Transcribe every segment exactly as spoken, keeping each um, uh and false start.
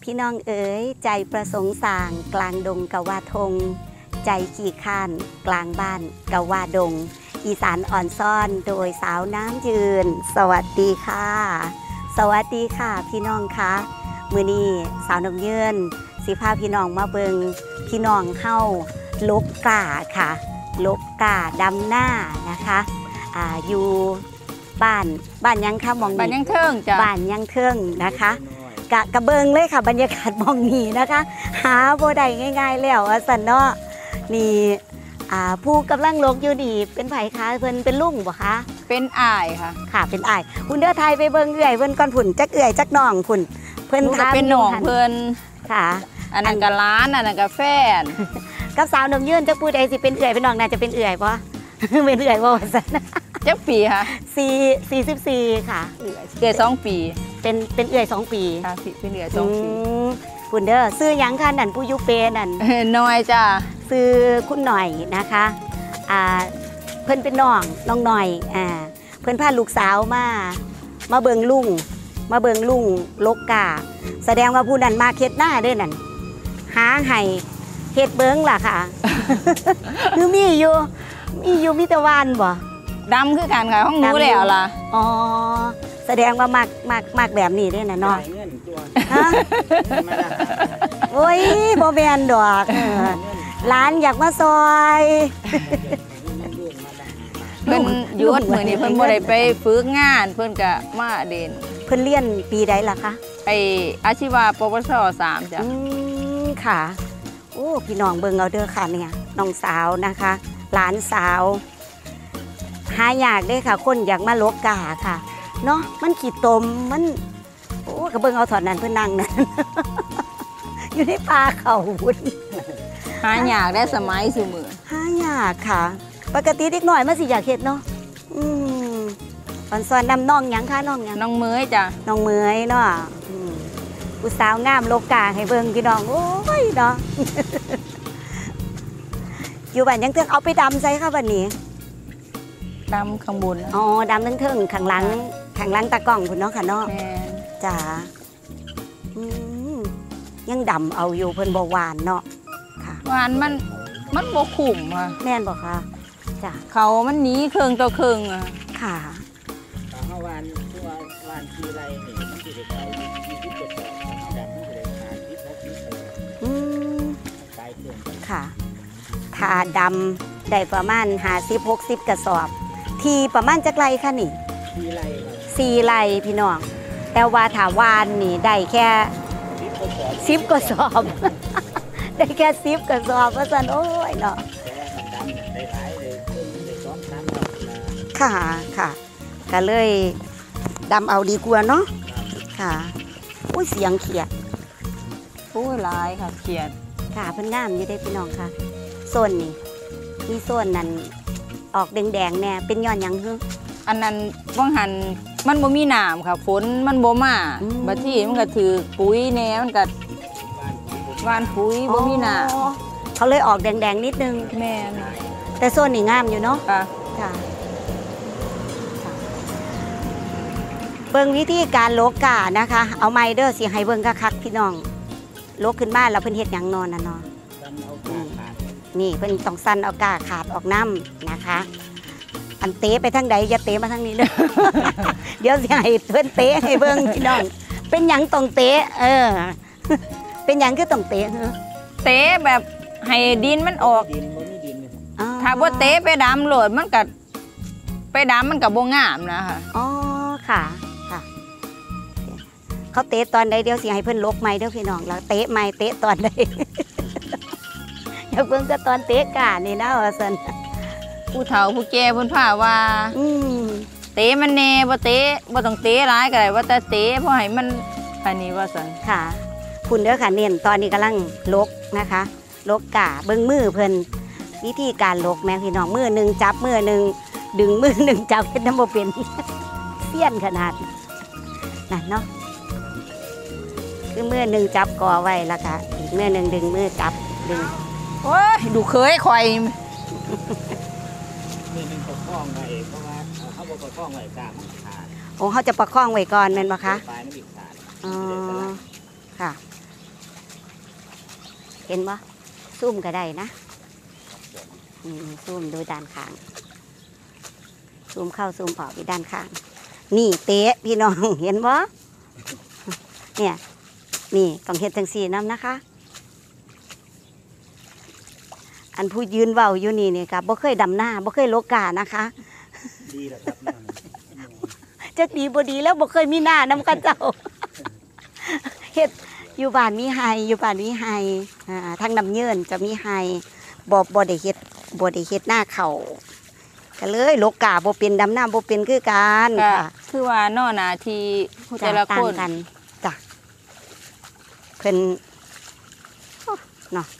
พี่น้องเอ๋ยใจประสงค์สร้างกลางดงกะว่าทงใจขี้ข้านกลางบ้านกะว่าดงอีสานอ่อนซ่อนโดยสาวน้ำยืนสวัสดีค่ะสวัสดีค่ะพี่น้องคะมื้อนี้สาวน้ำยืนสิพาพี่น้องมาเบิงพี่น้องเข้าลกกาค่ะลกกาดำหน้านะคะอ่าอยู่บ้านบ้านยังค่ะมองบ้านยังเทิงจ้ะบ้านยังเทิงนะคะกะกระเบิงเลยค่ะบรรยากาศมองนี้นะคะหาบ่ได้ง่ายๆแล้วว่าสันเนาะนี่อ่าผู้กำลังลกอยู่นี่เป็นไผคะเพิ่นเป็นลุงบ่คะเป็นอ้ายค่ะค่ะเป็นอ้ายคุณเด้อไทยไปเบิ่งเอื้อยเพิ่นก่อนพุ่นจักเอื้อยจักน้องพุ่นเพิ่นทาเป็นน้องเพิ่นค่ะอันนั้นก็ร้านอันนั้นก็แฟนกับสาวน้ำยืนจักผู้ใดสิเป็นเอื้อยเป็นน้องน่าจะเป็นเอื้อยบ่เป็นเอื้อยบ่ว่าซั่นจักปีค่ะสี่ สี่สิบสี่ค่ะเอื้อยสองปีเป็นเป็นเอื้อยสองปีค่ะเป็นเอื้อยสองปีคุณเด้อซื้อหยังคะนั่นผู้อยู่เปนั่นน้อยจ้าซื้อคุณหน่อยนะคะอ่าเพิ่นเป็นน้องน้องหน่อยอ่าเพิ่นพาลูกสาวมามาเบิงลุงมาเบิงลุงลกกาแสดงว่าผู้นั้นมาเฮ็ดหน้าเด้อนั่นหาให้เฮ็ดเบิงล่ะค่ะคือมีอยู่มีอยู่มีแต่วานบ่ดำคือกันค่ะห้องนู้แล้วล่ะอ๋อแสดงว่ามากมากมากแบบนี้ด้วยนะเนาะฮะโอ้ยโบแมนดอกร้านอยากมาซอยเพิ่นยุดมือนี่เพิ่นบ่ได้ไปฝึกงานเพิ่นก็มาเด่นเพิ่นเรียนปีใดล่ะคะไออาชีวะปวสสามจ้ะค่ะโอ้พี่น้องเบิ่งเอาเด้อค่ะเนี่ยน้องสาวนะคะหลานสาวหายากได้ค่ะคนอยากมาลกกาค่ะเนาะมันขี้ตมมันโอ้กระเบื้องเอาถอดนั้นเพื่อนั่งนั่นอยู่ในป่าเขาบุญหายากได้สมัยสูมือหายากค่ะปกติเด็กหน่อยมาสิอยากเห็ดเนาะอืมตอนสอนนำน้องยังค่ะน้องยังน้องเมยจ้ะน้องเมยเนาะผู้สาวงามโลกาให้เบิ่งพี่น้องโอ้ยเนาะอยู่บ้านยังเทือกเอาไปดำใส่ค่ะวันนี้ดำข้างบนอ๋อดำทั้งเทิงข้างหลังข้างหลังตะกล้องคุณเนาะค่ะเนาะจ้ายังดำเอาอยู่เพิ่นบ่หวานเนาะค่ะหวานมันมันบ่ขุ่มค่ะแม่นบ่คะจ้าเขามันหนีเครื่องต่อเครื่องอ่ะค่ะเมื่อวานที่ว่าวานทีไรนี่มันสิได้เอายี่สิบเจ็ดดอกดำมันสิได้ขายยี่สิบหกยี่สิบอืมขายเครื่องค่ะทาดำได้ประมาณห้าสิบ หกสิบกระสอบทีประมาณจักไรคะนี่สี่ไร่สี่ไร่พี่น้องแต่ว่าถาวานนี่ได้แค่สิบกระสอบได้แค่สิบกระสอบเพราะฉะนั้นโอ้ยเนาะค่ะค่ะก็เลยดำเอาดีกว่าเนาะค่ะอุ้ยเสียงเขียดโอ้ยลายค่ะเขียดค่ะเพิ่นงามอยู่ได้พี่น้องค่ะโซนนี่มีโซนนั้นออกแดงๆแน่เป็นย้อนยังฮึอันนั้นว่างหันมันบ่มีน้ำค่ะฝนมันบ่มาบัดที่มันก็ถือปุ๋ยแน่มันก็หว่านปุ๋ยบ่มีน้ำเขาเลยออกแดงๆนิดนึงแม่แต่โซนนี่งามอยู่เนาะค่ะค่ะเบิ่งวิธีการโลกานะคะเอาไมเดอร์สิให้เบิ่งคักๆพี่น้องโลกขึ้นมาแล้วเพิ่นเฮ็ดหยังนอนน่ะเนาะนี่เพิ่นต้องสั่นเอากาขาดออกน้ำนะคะอันเตะไปทางใดอย่าเตะมาทางนี้เด้อเดี๋ยวสิให้เพิ่นเตะให้เบิ่งพี่น้องเป็นหยังต้องเตะเออเป็นหยังคือต้องเตะเหรอเตะแบบให้ดินมันออกถ้าบ่เตะไปดำโหลดมันก็ไปดำมันก็บ่งามนะคะอ๋อค่ะค่ะเขาเตะตอนใดเดี๋ยวสิให้เพิ่นลกใหม่เด้อพี่น้องแล้วเตะใหม่เตะตอนใดอย่าเพิ่งจะตอนเตะกานี่นะว่าซั่นผู้เฒ่าผู้แก่เพิ่นพาว่าเตะมันแน่บ่เตะบ่ต้องเตะหลายก็ได้ว่าแต่เตะเพราะให้มันอันนี้ว่าซั่นค่ะคุณเด้อค่ะเน้นตอนนี้กำลังลกนะคะลกกาเบิ่งมือเพิ่นวิธีการลกแม่พี่น้องมือนึงจับมือนึงดึงมือนึงจับเฮ็ดนำบ่เป็นเสี้ยนขนาดนั่นเนาะคือมือนึงจับก่อไว้แล้วก็อีกมือนึงดึงมือจับดึงโอ้ยดูเคยข่อยมือนึงประคองไว้เพราะว่าเขาบ่ประคองไว้กามันขาดโอ้เขาจะประคองไว้ก่อนแม่นบ่คะอ๋อค่ะเห็นบ่ซูมก็ได้นะนี่ซูมดูด้านข้างซูมเข้าซูมออกไปด้านข้างนี่เตะพี่น้องเห็นบ่เนี่ยนี่ต้องเฮ็ดจังซี่นำนะคะอันผู้ยืนเว้าอยู่นี่นี่ครับบ่เคยดำหน้าบ่เคยโลกานะคะดีแล้วครับน้าจักดีบ่ดีแล้วบ่เคยมีหน้านำกันเจ้าเฮ็ดอยู่บ้านมีไฮอยู่บ้านมีไฮอ่าทางน้ำเยินจะมีไฮบ่บ่ได้เฮ็ดบ่ได้เฮ็ดหน้าเขาก็เลยโลกาบ่เป็นดำหน้าบ่เป็นคือกันก็ค่ะคือว่าเนอหนาทีแต่ละต่าคงนกันจ้ะเพิ่นโอ้เนาะ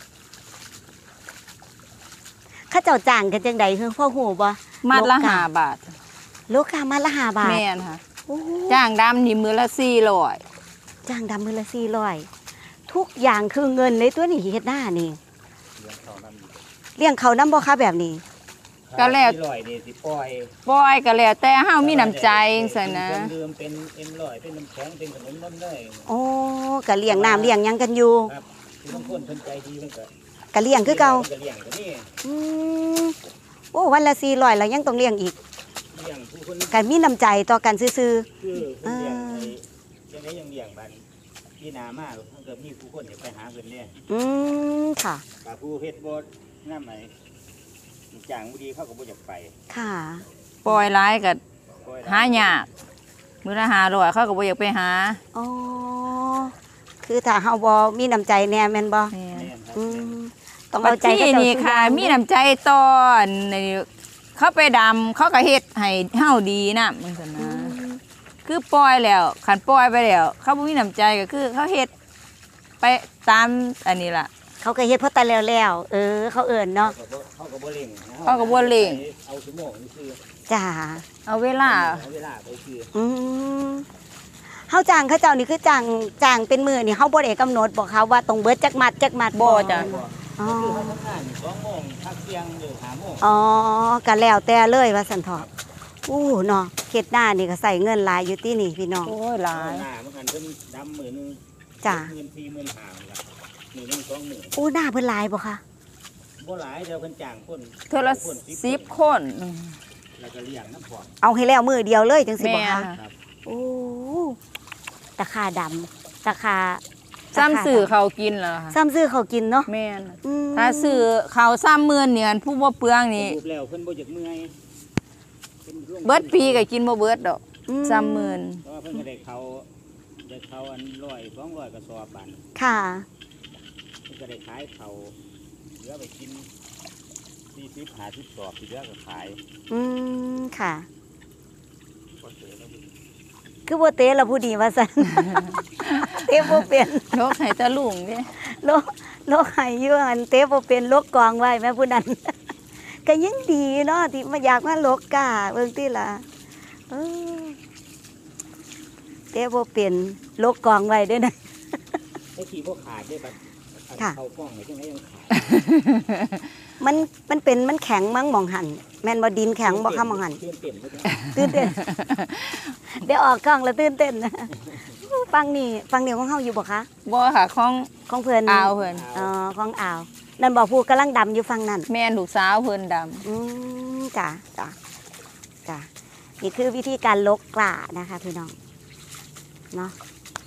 เขาเจ้าจ้างกันจังใดคือพ่อฮู้บ่มัดละโกาห้าบาทโลกามัดละห้าบาทแม่นค่ะโอ้จ้างดำนี่มือละสี่ร้อยจ้างดำมือละสี่ร้อยทุกอย่างคือเงินเลยตัวนี้เฮ็ดหน้านี่เลี้ยงเขาน้ำบ่คะแบบนี้ก็แล้วที่ลอยนี่สิปล่อยปล่อยก็แล้วแต่เฮามีน้ำใจจังซั่นนะเครื่องดื่มเป็นเอ็มลอยเป็นน้ำแข็งเป็นขนมนมได้โอ้ก็เลี้ยงน้ำเลี้ยงหยังกันอยู่ครับคือบางคนสนใจดีมันก็ก็เลี้ยงคือเก่าจะเลี้ยงก็นี่อืมโอ้วันละสี่ร้อยแล้วยังต้องเลี้ยงอีกเลี้ยงผู้คนกันมีน้ำใจต่อกันซื่อคือคนเลี้ยงไอ้ยังไงยังเลี้ยงบัดที่นามากถ้าเกิดมีผู้คนอยากไปหาเพิ่นเนี่ยๆอืมค่ะกับผู้เฮ็ดบ่น้ำไหนจ้างบ่ดีเขาก็บ่อยากไปค่ะปล่อยหลายก็ปล่อยหายากมือละห้าร้อยเขาก็บ่อยากไปหาอ๋อคือถ้าเฮาบ่มีน้ำใจแน่แม่นบ่แม่นแม่นครับอืมต้องบัเอาดใจที่เขาเจ้านี่สู้ค่ะอย่างมีน้ำใจตอนนี่เขาไปดำเขาก็เฮ็ดให้เฮาดีนะมึงซั่นอืนะมคือปล่อยแล้วคันปล่อยไปแล้วเขาบ่มีน้ำใจก็คือเขาเฮ็ดไปตามอันนี้ล่ะเขาก็เฮ็ดเพราะแต่แล้วๆเออ เขาเอิ้นเนาะเขาก็บ่เร่งนะเขาก็บ่เร่งเอาชั่วโมงนี่คือจ้าเอาเวลาเอาเวลาไปคืออืมเฮาจ้างเขาเจ้านี่คือจ้างจ้างเป็นมื้อนี่เฮาบ่ได้กำหนดบ่คะว่าต้องเบิดจักมัดจักมัดบ่จ้ะอ๋อคือเขาทำงานสองโมงพักเที่ยงหรือห้าโมงอ๋อก็แล้วแต่เลยว่าซั่นเถาะอู้เนาะเฮ็ดหน้านี่ก็ใส่เงินหลายอยู่ที่นี่พี่น้องโอ้ยหลายหน้ามันกันเป็นดำหมื่นหนึงจ้ะหมื่นสี่หมื่นห้าละหมื่นหนึงสองหมื่นอู้หน้าเพิ่นหลายบ่คะบ่หลายเดียวเพิ่นจ้างคนเทื่อละคนสิบคนแล้วก็เลี้ยงน้ำพอกเอาให้แล้วมื้อเดียวเลยจังสิแม่บ่คะค่ะครับโอ้ตะคาดำตะคาซ้ำสื่อเขากินแล้วค่ะซ้ำซื้อเขากินเนาะแม่นอืมถ้าซื้อเขาซ้ำหมื่นเนี่ยผู้บ่เปลืองนี่รูปแล้วเพิ่นบ่อยากเมื่อยพิ่นร่วมเบิดปีก็กินบ่เบิดดอกอืซ้ำหมื่นเพราะว่าเพิ่นก็ได้เขาได้เขาอันร้อยสองร้อยกระสอบบันค่ะเพิ่นก็ได้ขายเขาเหลือไปกินสี่สิบห้าสิบสอบที่เหลือก็ขายอืมค่ะก็เสือแล้วบุญคือบ่เตะละผู้ดีว่าซั่น เตะบ่เป็นยกให้ตะลุงเด้โลกโลกให้อยู่อันเตะบ่เป็นโลกกองไว้แม่ผู้นั้น ก็ยังดีเนาะที่มาอยากมาโลกกาเบิ่งติล่ะเออเตะบ่เป็นโลกกองไว้เด้อนะไอ้ที่พวกขาดได้บัดค่ะเขากล้องเลยจังไงยังขาดมันมันเป็นมันแข็งมั้งหมองหันแม่นบ่ดินแข็งบ่คะหมองหันเต้นเต้นบ่ได้ตื่นเต้น เดี๋ยวออกกล้องแล้วตื่นเต้นนะฟังนี่ฟังนี่ของเฮาอยู่บ่คะบ่ค่ะของของเพิ่นอาวเพิ่นอ๋อของอ่าวนั่นบอกผู้กำลังดำอยู่ฝั่งนั้นแม่นลูกสาวเพิ่นดำอืมจ้ะจ้ะจ้ะนี่คือวิธีการลกกล้านะคะพี่น้องเนาะ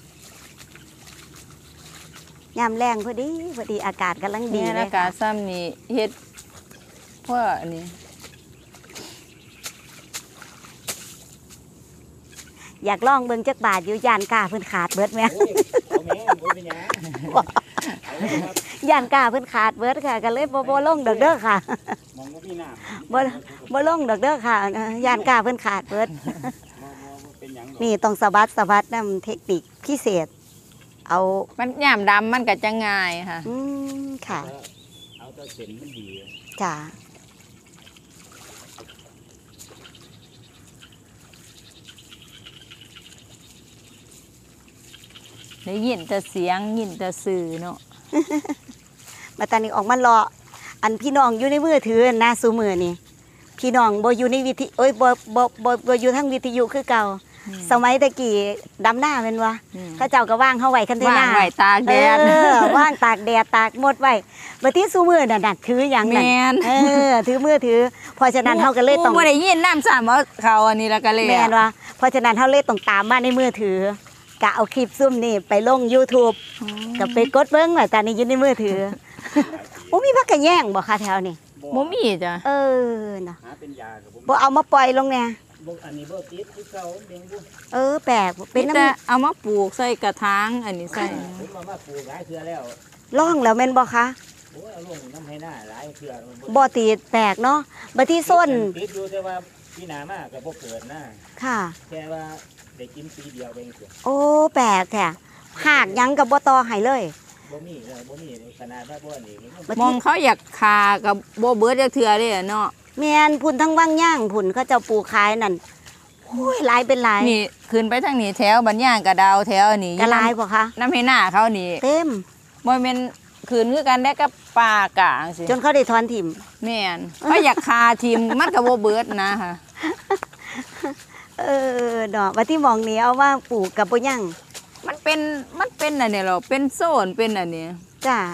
ยามแรงพอดีพอดีอากาศกำลังดีนี่เลอาย กาค่ะศซ้ำนี่เฮ็ดเพื่ออันนี้อยากลองเบิ่งจักบาทอยู่ยานกาเพิ่นขาดเบิดไหมโอ้ยเอาแม่บ่เป็นหยังเอาเลยครับยานกาเพิ่นขาดเบิดค่ะก็เลยบ่บ่ลงดอกเด้อค่ะมองบ่มีน้ำบ่ บ่ลงดอกเด้อค่ะเอ่อยานกาเพิ่นขาดเบิดบ่บ่บ่เป็นหยังหรอกนี่ต้องสะบัดสะบัดนํเทคนิคพิเศษ เอามันยามดำมันก็จะง่ายค่ะอืมค่ะเอาแต่เส้นมันดีจ้ะได้ยินแต่เสียงยินแต่สื่อเนาะมาตอนนี้ออกมาเลาะอันพี่น้องอยู่ในมือถือนะซูมือนี่พี่น้องบ่อยู่ในวิทยุโอ้ยบ่บ่บ่บ่อยู่ทางวิทยุคือเก่าสมัยตะกี้ดำหน้าเป็นวะอืมเขาเจ้าก็ว่างเขาไว้คันเทว่างน่าไว้ตากแดดเออว่างตากแดดตากหมดไว้บัดที่ซูมือน่ะน่ะถืออย่างนั้นแม่นเออถือมือถือเพราะฉะนั้นเฮาก็เลยต้องบ่ได้ยินน้ำซ้ำว่าเขาอันนี้แล้วก็เลยแม่นว่าเพราะฉะนั้นเฮาเลยต้องตามมาในมือถือกะเอาคลิปซุ่มนี่ไปลง YouTube ก็ไปกดเบิ่งว่าตอนนี้อยู่ในมือถือ โอ้มีพักกะแย่งบ่คะแถวนี้บ่มีจ้ะเออน่ะหาเป็นยากับผมบ่เอามาปล่อยลงแน่บ่อันนี้บ่ติดคือเก่าเลี้ยงอยู่เออแปลกเป็นน้แต่เอามาปลูกใส่กระถางอันนี้ใส่ผมมามาปลูกหลายเทื่อแล้วำร่องแล้วแม่นบ่คะโอ้ยเอาลงน้ำให้หน้าหลายเทื่อบ่ติดแปลกเนาะบัดที่ส้นติดอยู่แต่ว่าพี่หนามากก็บ่เกิดนะค่ะแค่ว่าได้กินปีเดียวเองเสียโอ้แปลกแท้หากหยังกับบ่ต่อให้เลยบ่มีเลยบ่มีขนาดว่าบ่นี่มันบัดมองที่เขาอยากคากับบ่เบิดจักเทื่อเด้เนาะแม่นพุ่นทั้งว่างย่างพุ่นเขาเจ้าปลูกขายนั่นโอ้ยหลายเป็นหลายนี่ขึ้นไปทางนี้แถวบันย่างกระดาวแถวนี้กะหลายบ่คะน้ำให้หน้าเขานี่เต็มบ่แม่นขึ้นคือกันได้กับป่ากลางสิจนเขาได้ถอนถิ่มแม่นเขาอยากคาทีมมันก็บ่เบิดนะค่ะเออดอกว่าที่มองนี้เอาว่าปลูกกับบ่ย่างมันเป็นมันเป็นอันนี้หรอเป็นโซนเป็นอันนี้จ้า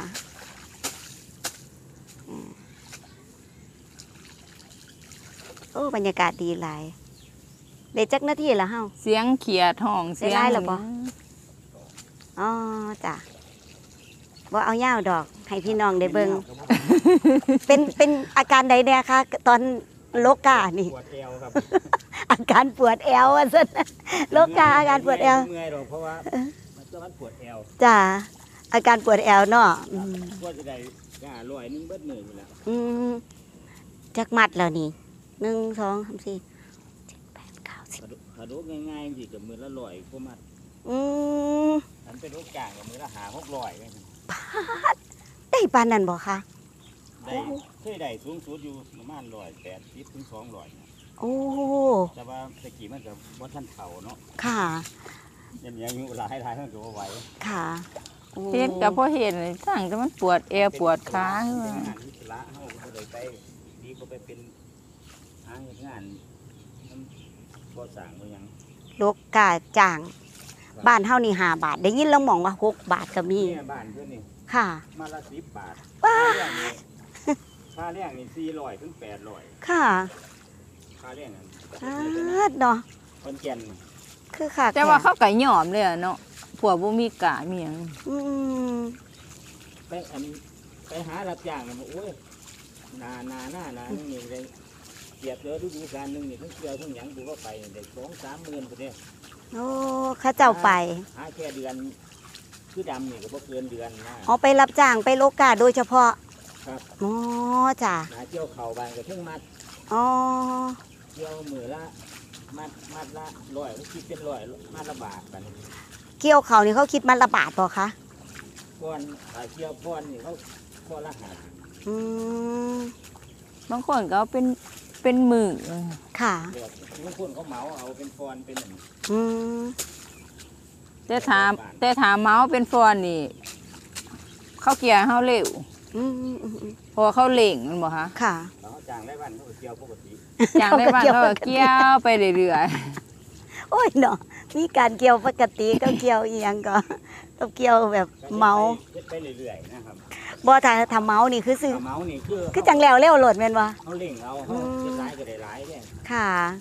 โอ้บรรยากาศดีหลายเด็ดจักหน้าที่ละเฮาเสียงเขียดห้องเสียงได้หรอบ่ อ๋อจ้ะบ่เอาย่าวดอก ให้พี่น้องได้เบิ่งเป็นเป็นอาการใดแน่คะตอนโลกานี่ปวดเอวครับอาการปวดแอวว่าซั่นโลกาอาการปวดแอวเมื่อยหรอกเพราะว่ามันจะมันปวดแอวจ้ะอาการปวดแอวเนาะอืมก็จะได้ก้าลอยนึงเบิดมืออยู่แล้วอืมจักมัดแล้วนี่หนึ่งสองสามสี่เจ็ดแปดเก้าสิบขาดูขาดูง่ายๆสิกับมือละลอยก็มาอืมอันเป็นโรคกลางกับมือละหาหกลอยเลยได้ปานนั้นบ่คะได้เคยได้สูงสุดอยู่ประมาณร้อยแปดสิบถึงสองร้อยนะโอ้แต่ว่าตะกี้มันกับว่าท่านเข่าเนาะค่ะยังมีอายุหลายหลายมันก็บ่ไหวค่ะโอ้เฮ็ดก็เพราะเห็นสั่งแต่มันปวดเอวปวดขาเป็คือนงานอิสระเฮาก็เลยไปดีก็ไปเป็นหางานมันบ่สร้างบ่หยังโลกกาจ้าง บ้านเฮานี่ห้าบาท ได้ยินแล้วมองว่าหกบาทก็มีเนี่ยบ้านเพื่อนนี่ค่ะมาละสิบบาทว้าค่าเลี้ยงนี่ค่าเลี้ยงนี่สี่ร้อยถึงแปดร้อยค่ะค่าเลี้ยงนั่นอาดเนาะคนแก่นคือค่ะแต่ว่าเขาก็ยอมเลยอะเนาะพวกบ่มีกะมีหยังอืมไปอันไปหารับจ้างเนี่ยโอ้ยนานาหน้านานี่เลยเกียบเลยฤดูกาลหนึงนี่ทั้งเกลือทั้งหยังดูก็ไปได้สองสามหมื่นคนเนี่ยโอ้เข้าเจ้าไปหาแค่เดือนคือดำนี่ก็บ่เกินเดือนนะเอาไปรับจ้างไปโลกาโดยเฉพาะครับอ๋อจ้ะหาเกี่ยวเข่าบานก็ถึงมัดอ๋อเกี่ยวมือละมัดมัดละร้อยคิดเป็นร้อยมัดละบาทบัดนี้เกี่ยวเขานี่เขาคิดมันละบาทบ่คะก้อนขายเกี่ยวก้อนนี่เขาก้อนละหาอืมบางคนก็เอาเป็นเป็นมือค่ะเดือดบางคนเขาเหมาเอาเป็นก้อนเป็นอันอืมแต่ถามแต่ถามเมาส์เป็นฟอนนี่ เขาเกลียร์เขาเร็วอืมอืมอืมอืมเพราะว่าเขาเล่งมันบ่คะค่ะเขาจ้างได้วันเขาก็เกี่ยวปกติอย่างได้บ้านเขาก็เกี่ยวไปเรื่อยโอ้ยเนาะมีการเกี่ยวปกติก็เกี่ยวอีหยังก็ต้องเกี่ยวแบบเมาฮ็ดไปเรื่อยๆนะครับบ่ถ้าถ้าเมานี่คือซื้อถ้าเมานี่คือคือจังแล้วเร็วโหลดแม่นบ่เขาเล่งเอาเขาเฮ็ดร้ายก็ได้ร้ายเนี่ยค่ะ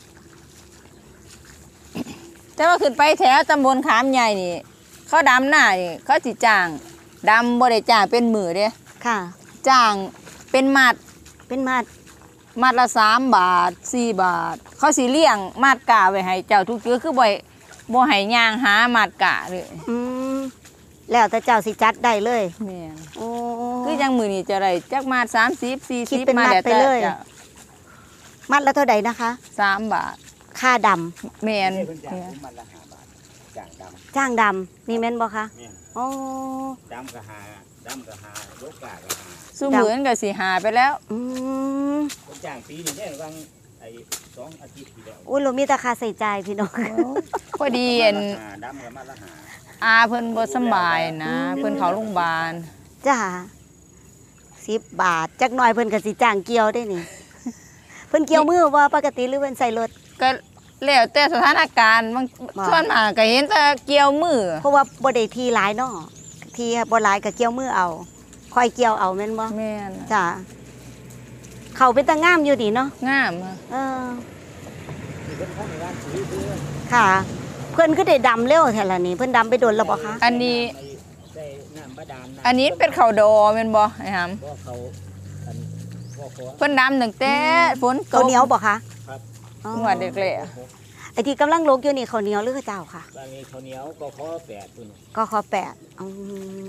ๆแต่ว่าขึ้นไปแถวตำบลขามใหญ่นี่ เขาดำหน้านี่เขาสิจ้างดำบ่ได้จ้างเป็นมือเด้ค่ะจ้างเป็นมัดเป็นมาดมัดละสามบาทสี่บาท เขาสิเลี้ยงมัดกะไว้ให้เจ้าทุกเทื่อคือบ่ให้บ่ให้ย่างหามัดกะเลยอืมแล้วแต่เจ้าสิจัดได้เลยแม่นโอ้คือจังมื้อนี้จะได้จักมัดสามสิบสี่คิสิดบเป็นมัดแล้วไปแต่เลยจ้ะมัดละเท่าใดนะคะสามบาทค่าดำแม่นเพิ่นจ้างผมมันละห้าบาทจ้างดจ้างดำนี่แม่นบ่คะำเนี่ยโอ้ดำก็หาดำก็หาโลกาก็หาสู้เหมือนก็สิหาไปแล้วอืมผมจ้างปีนี้ได้บางไอ้สองอาทิตย์ที่แล้วอุ้ยเรามีแต่ค่าใส่ใจายพี่น้องพอดีอันหาดำกับมาละหาอาเพิ่นบ่สำบายนะ เพิ่นเข้าโรงพยาบาลจ้าสิบบาทจักหน่อยเพิ่นก็สิจ้างเกี่ยวได้นี่ เพิ่นเกี่ยวมือว่าปกติหรือเพิ่นใส่รถก็แล้วแต่สถานการณ์บางส่วนมากก็เห็นแต่เกี่ยวมือเพราะว่าบ่ได้ทีหลายเนาะทีบ่หลายก็เกี่ยวมือเอาคอยเกี่ยวเอาแม่นบ่แม่นจ้ะเขาเป็นตางามอยู่ดีเนาะงามอะเออนี่เป็นข้างในร้านปุ๋ยเพื่อค่ะ เพิ่นก็ได้ดำเร็วแท้ละนี่เพิ่นดำไปโดนแล้วบ่คะอันนี้ใส่น้ำบาดาลอันนี้เป็นข้าวดอแม่นบ่ไอ้หำเพราะเขาอันพวกเขาเพิ่นดำตั้งแต่ฝนตข้าวกเหนียวบ่คะครับอ๋อหัวเด็กแหละไอ้ที่กำลังลกอยู่นี่ข้าวเหนียวหรือข้าวเจ้าค่ะตอนนี้ข้าวเหนียวก็ขอแปดตัวนี่ก็ข้อแปดอืม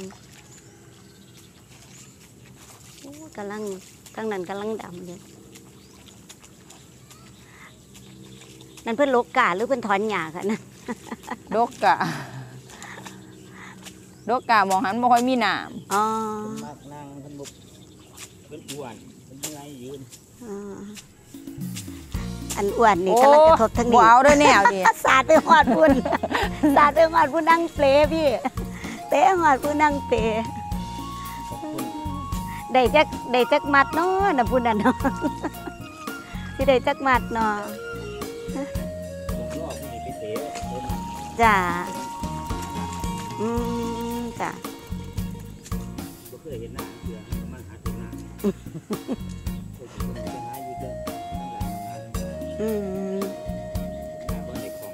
โอ้กำลังข้างนั้นกำลังดำอยู่นั่นเพิ่นลกกาหรือเพิ่นถอนหญ้าค่ะนั่นดกกะดกกะมองหันบ่ค่อยมีน้ำอ๋อเป็นมากนั่งเป็นบุกเป็นอ้วนเป็นยังไงยืนอ๋ออันอ้วนนี่กำลังกระทบทั้งบ่นี้เอาเด้อแนวนี่สาดไปหอดพุ่น สาดไปหอดผู้นั่งเปลพี่เตะหอดผู้นั่งเปลขอบคุณได้จักได้จักมัดเนาะนะผู้นั้นเนาะ ที่ได้จักมัดเนาะหลวงพ่อผู้นี้ไปเตะเดินมาจ้าอืมจ้าบ่เคยเห็นหน้าเสือก็มาหาถึงหน้าเคยเห็นคนไปหาอยู่เด้อทั้งหลายทั้งหลายอืมหน้าบ่ได้ของ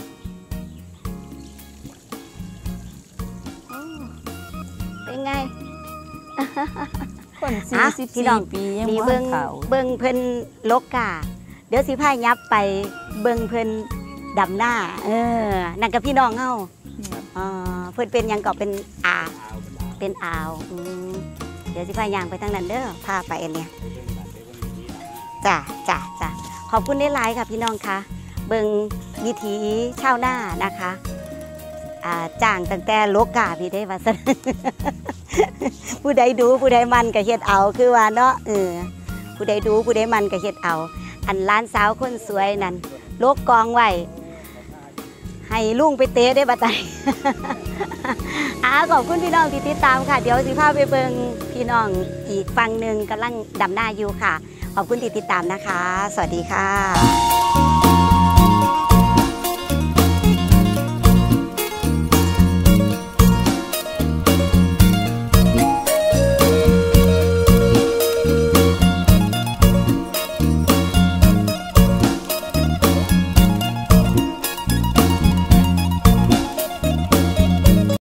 โอ้เป็นไงคนอ่ะสี่สิบพี่น้สี่องปียังนี่บ่เบิ่งเฒ่าเบิ่งเพิ่นลกกา เดี๋ยวสิพายับไปเบิ่งเพิ่นดำหน้า เออนั่นกับพี่น้องเฮาอ๋อเพิ่นเป็นหยังก็เป็นอาเอาเป็นเอาเป็นอ่าวอืมเดี๋ยวสิพายางไปทางนั้นเด้อพาไปอันเนี้ยไปเบิ่งบัตรไปเบิ่งวิธีเอาจ้ะจ้ะจ้ะขอบคุณได้หลายค่ะพี่น้องคะเบิงวิถีชาวนานะคะอ่าจ้างตั้งแต่โลกาพี่ได้ว่าซะ ผู้ใดดูผู้ใดมันก็เฮ็ดเอาคือว่าเนาะเออผู้ใดดูผู้ใดมันก็เฮ็ดเอา อันร้านสาวคนสวยนั่นโลกกองไว้ให้ลุงไปเตะได้บัดใด อ่าขอบคุณพี่น้องที่ติดตามค่ะ เดี๋ยวสิพาไปเบิงพี่น้องอีกฝั่งหนึ่งกำลังดำหน้าอยู่ค่ะ ขอบคุณที่ติดตามนะคะ สวัสดีค่ะ